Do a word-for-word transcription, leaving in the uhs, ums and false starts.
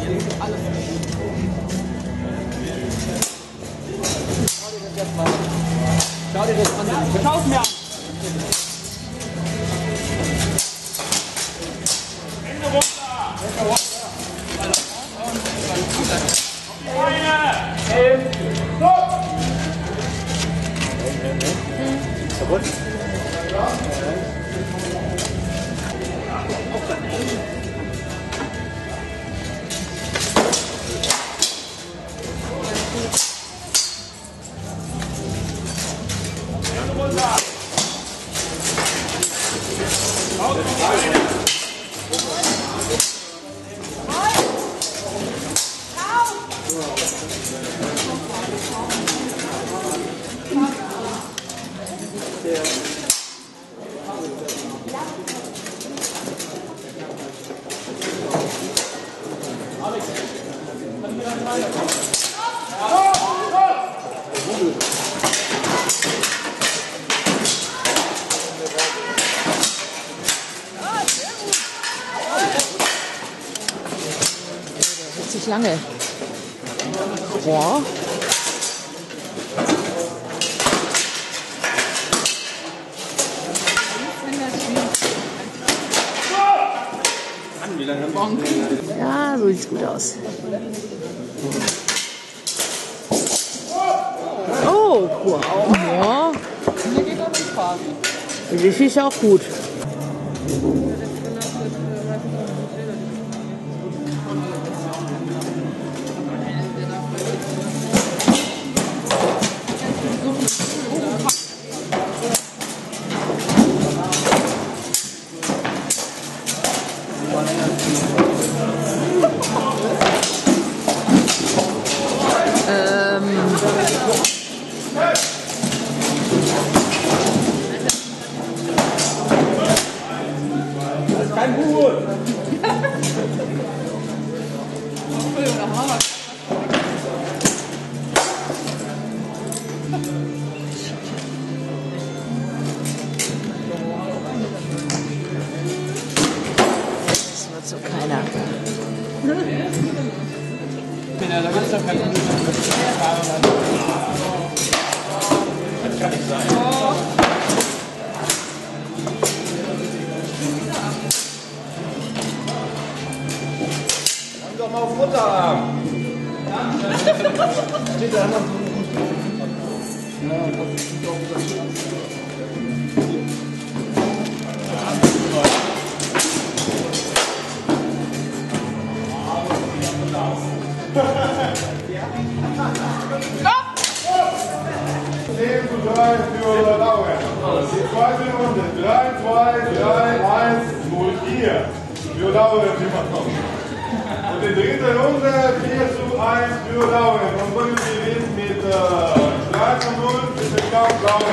Schau dir das an. Schau es mir an. Hände runter. Eine. Elf. Stopp. Jawohl. Sich lange. Boah. Ja, so sieht's gut aus. Oh, wow. Ja. Die ist auch gut. Kein Buch! Das wird so keiner. Da gibt es doch kein Buch. Das kann nicht sein. Doch mal auf Mutterarm. Steht da noch. zehn zu drei für Lauren. Die zweite Runde. drei, zwei, drei, eins, null, vier. Für Lauren, die macht noch. Und die dritte Runde vier zu eins für Lauren. Und wollen wir gewinnen mit äh, drei zu null für den Kampf Lauren.